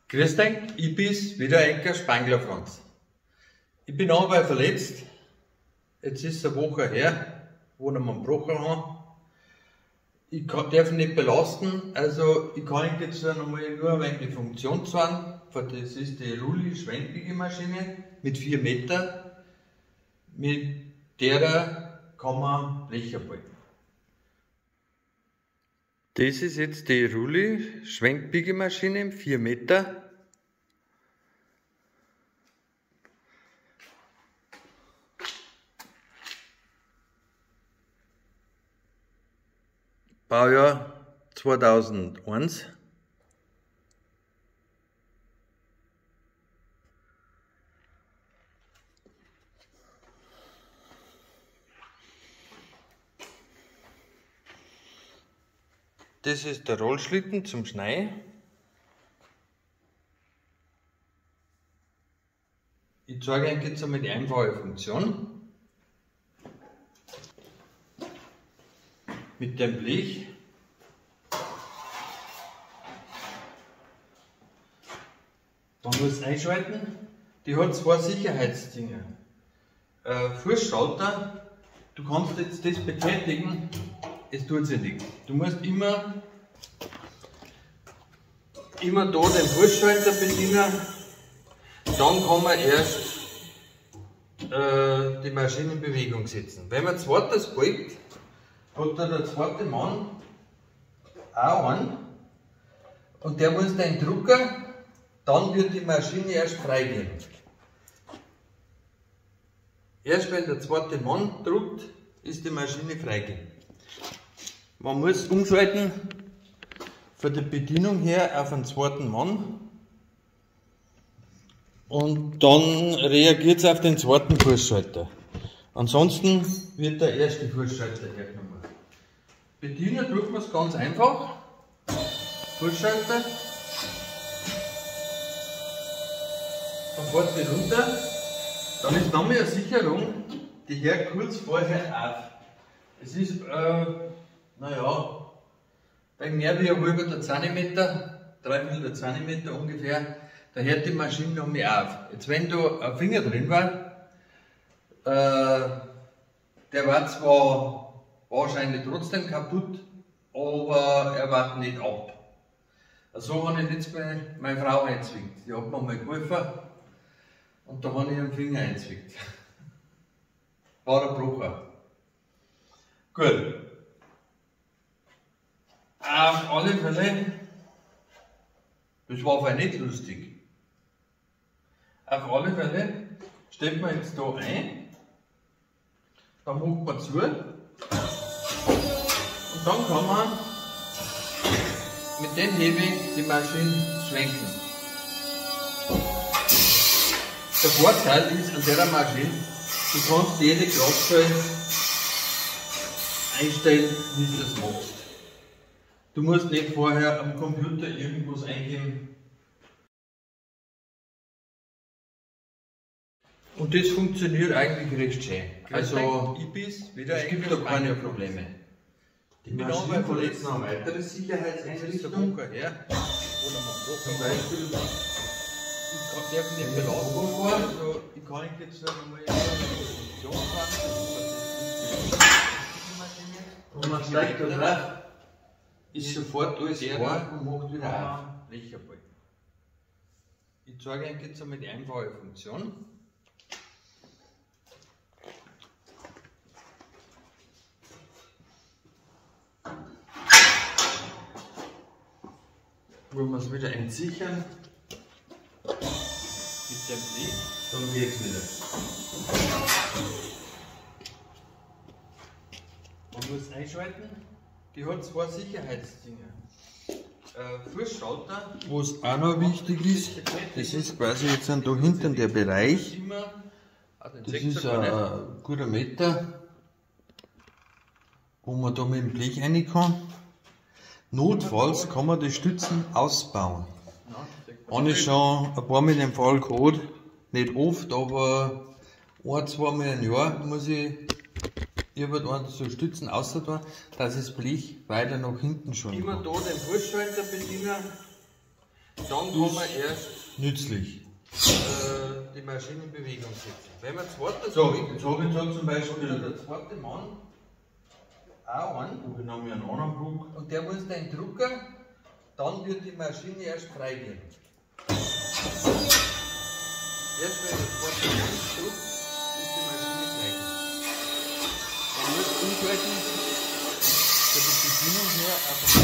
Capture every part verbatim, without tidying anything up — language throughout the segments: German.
Grüß dich, ich bin's, wieder Enker Spangler Franz. Ich bin aber verletzt. Jetzt ist es eine Woche her, wo ich mir einen gebrochen habe. Ich kann, darf ihn nicht belasten, also ich kann jetzt nochmal nur ein wenig die Funktion zeigen. Das ist die Rulli Schwenkbiegemaschine mit vier Meter. Mit der kann man Blecher balken. Das ist jetzt die Rulli Schwenkbiegemaschine, vier Meter. Baujahr zweitausendeins. Das ist der Rollschlitten zum Schneiden. Ich zeige euch jetzt einmal die einfache Funktion. Mit dem Blech. Man muss einschalten. Die hat zwei Sicherheitsdinge. Äh, Fußschalter. Du kannst jetzt das betätigen. Es tut sich nichts. Du musst immer, immer da den Fußschalter bedienen, dann kann man erst äh, die Maschine in Bewegung setzen. Wenn man zweites beugt, hat da der zweite Mann auch einen und der muss den drücken, dann wird die Maschine erst freigehen. Erst wenn der zweite Mann drückt, ist die Maschine freigehen. Man muss umschalten von der Bedienung her auf den zweiten Mann und dann reagiert es auf den zweiten Fußschalter. Ansonsten wird der erste Fußschalter hergenommen. Bedienen tut man es ganz einfach. Fußschalter, dann fährt die runter, dann ist nochmal eine Sicherung, die hört kurz vorher auf. Es ist äh, naja, bei mehr wie ein halber Zentimeter, dreiviertel Zentimeter ungefähr, da hört die Maschine noch mehr auf. Jetzt wenn da ein Finger drin war, äh, der war zwar wahrscheinlich trotzdem kaputt, aber er war nicht ab. So habe ich jetzt bei meiner Frau einzwickt. Die hat mir mal geholfen und da habe ich einen Finger einzwickt. War ein Brucher. Gut. Auf alle Fälle, das war aber nicht lustig. Auf alle Fälle stellt man jetzt da ein, dann macht man zu und dann kann man mit dem Hebel die Maschine schwenken. Der Vorteil ist an der Maschine, du kannst jede Kraftzahl einstellen, wie du das machst. Du musst nicht vorher am Computer irgendwas eingeben. Und das funktioniert eigentlich recht schön. Also, es gibt da keine Probleme. Die Maschine verletzt noch eine weitere Sicherheitseinrichtung. Zum Beispiel, ich darf nicht belasten vor, also ich kann jetzt noch einmal eine Funktion fahren. Und man steigt da drauf. Ist sofort alles klar und macht wieder auf. Blecher balken. Ich zeige euch jetzt einmal die einfache Funktion. Wollen wir es wieder entsichern mit dem Blech, dann geht es wieder. Man muss einschalten. Die hat zwei Sicherheitsdinge. Äh, Fußschalter, was auch noch wichtig ist, das ist quasi jetzt da hinten der Bereich. Das ist ein guter Meter, wo man da mit dem Blech rein kann. Notfalls kann man die Stützen ausbauen. Habe ich schon ein paar Mal den Fall gehabt, nicht oft, aber ein, zwei Mal im Jahr muss ich irgendwann so Stützen außer da, dass das Blech weiter nach hinten schon immer kommt. da den Fußschalter bedienen, dann kann man erst nützlich äh, die Maschine in Bewegung setzen. Wenn man zweiter so, jetzt habe ich da zum Beispiel der zweite Mann auch einen, da habe ich einen anderen Druck, und der muss den Drucker, dann wird die Maschine erst freigeben. Erst wenn der zweite Mann drückt, ist die Maschine freigeben. Man muss umschalten, von der Bedienung her auf den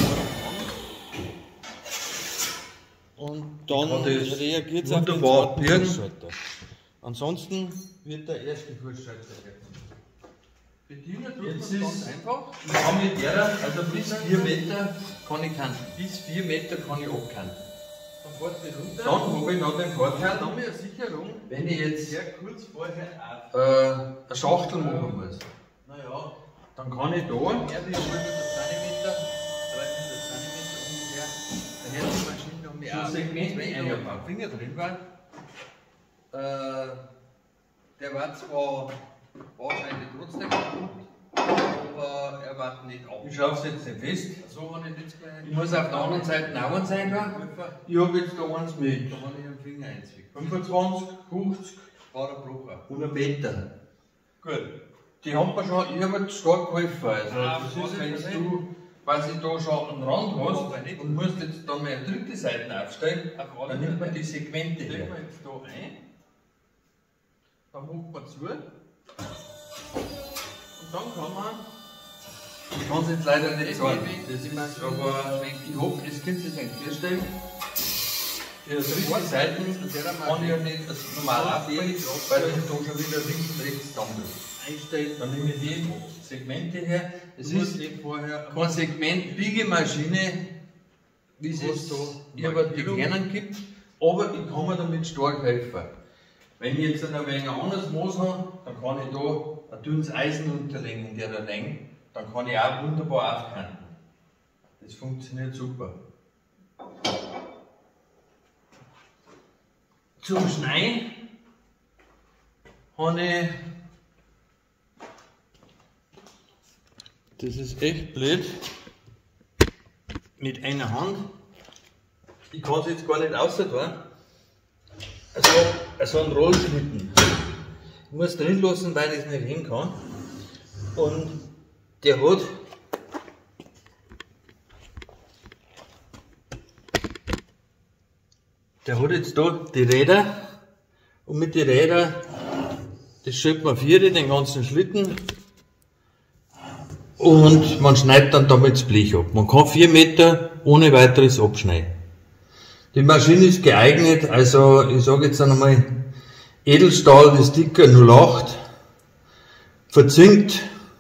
vorderen Mann. Und dann reagiert es auf den zweiten Fußschalter. Ansonsten wird der erste Fußschalter hergenommen. Bedienen tut man ganz einfach. Ich kann mit der, also bis vier Meter kann ich kanten. Bis vier Meter kann ich abkanten. Dann fährt die runter. Dann habe ich noch den Vorteil, dann eine Sicherung, wenn ich jetzt sehr kurz vorher äh, eine Schachtel machen muss. Naja, dann kann ich da, mehr wie zweihundert Zentimeter, dreihundert Zentimeter ungefähr, da hätte die Maschine noch mehr so Segment, wenn da ein Finger drin war. Äh, der war zwar wahrscheinlich trotzdem kaputt, aber er war nicht ab. Ich schaue es jetzt nicht fest. So habe ich nicht gleich. Ich muss auf der anderen Seite auch einen sein. Ich habe jetzt da eins mit. Da habe ich einen Finger einzwickt. fünfundzwanzig, fünfzig war der Brucher. Und ein Meter. Gut. Die haben mir schon, ich habe jetzt stark geholfen. Also, ah, das ist, wenn du quasi da schon einen Rand hast und musst jetzt dann mal eine dritte Seite aufstellen, dann nimmt man die Segmente her. Man jetzt da ein, dann macht man zu. Und dann kann man, ich kann es jetzt leider nicht sagen, das ist, aber ich hoffe, das könnt ihr euch vorstellen. Die dritte Seite kann ich ja nicht normal aufstellen, weil ich da schon wieder links und rechts einstellen. Dann nehme ich die Segmente her. Es ist keine Segment-Biegemaschine, wie es es über die kleinen gibt, aber ich kann mir damit stark helfen. Wenn ich jetzt ein wenig anderes Maß habe, dann kann ich da ein dünnes Eisen unterlegen in der Länge, dann kann ich auch wunderbar aufkanten. Das funktioniert super. Zum Schneiden habe ich, das ist echt blöd, mit einer Hand, ich kann es jetzt gar nicht außer tun, also, also einen Rollschnitten. Ich muss drin lassen, weil ich es nicht hin kann. Und der hat der hat jetzt da die Räder, und mit den Rädern, das schiebt man vier, den ganzen Schlitten, und man schneidet dann damit das Blech ab. Man kann vier Meter ohne weiteres abschneiden. Die Maschine ist geeignet, also ich sage jetzt einmal, Edelstahl, das Dicker null acht, verzinkt,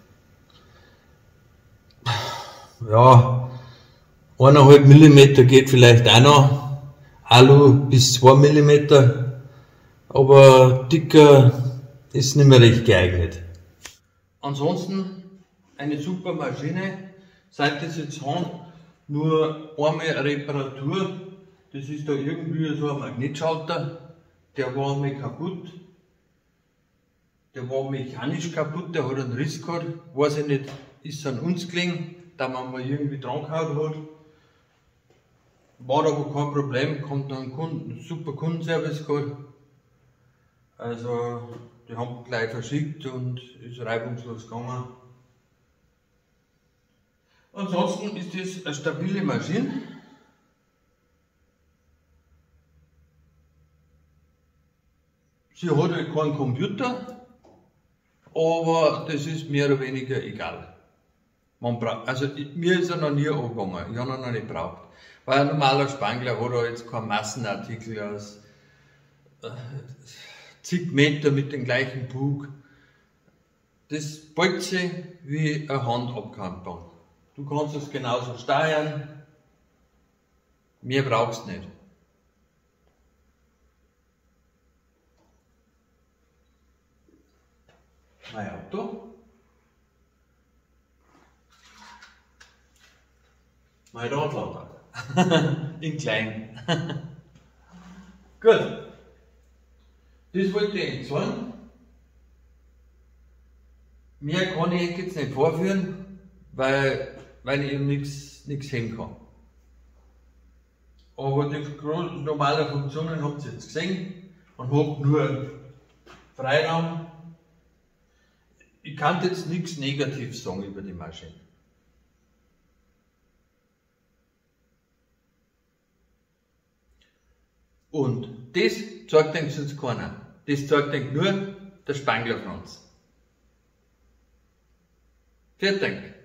ja, eineinhalb Millimeter geht vielleicht auch noch, Alu bis zwei Millimeter, aber dicker ist nicht mehr recht geeignet. Ansonsten eine super Maschine, seit das jetzt haben, nur einmal eine Reparatur. Das ist da irgendwie so ein Magnetschalter, der war mir kaputt. Der war mechanisch kaputt, der hat einen Riss gehabt. Weiß ich nicht, ist an uns gelegen, da man mal irgendwie dran gehauen hat. War aber kein Problem, kommt dann ein Kunden, super Kundenservice gehabt. Also, die haben gleich verschickt und ist reibungslos gegangen. Ansonsten ist das eine stabile Maschine. Sie hat halt keinen Computer, aber das ist mehr oder weniger egal. Man braucht, also mir ist er noch nie angegangen, ich habe ihn noch nicht gebraucht. Weil ein normaler Spangler hat er jetzt keinen Massenartikel aus äh, zig Meter mit dem gleichen Bug. Das beugt sich wie eine Handabkantbank. Du kannst es genauso steuern, mehr brauchst du nicht. Mein Auto, mein Radlader, in klein. Gut, das wollte ich jetzt sagen. Mehr kann ich jetzt nicht vorführen, weil, weil ich eben nichts hängen kann. Aber die normalen Funktionen habt ihr jetzt gesehen. Man hat nur Freiraum. Ich kann jetzt nichts Negatives sagen über die Maschine. Und das zeigt euch jetzt keiner. Das zeigt euch nur der Spanglerfranz. Vielen Dank.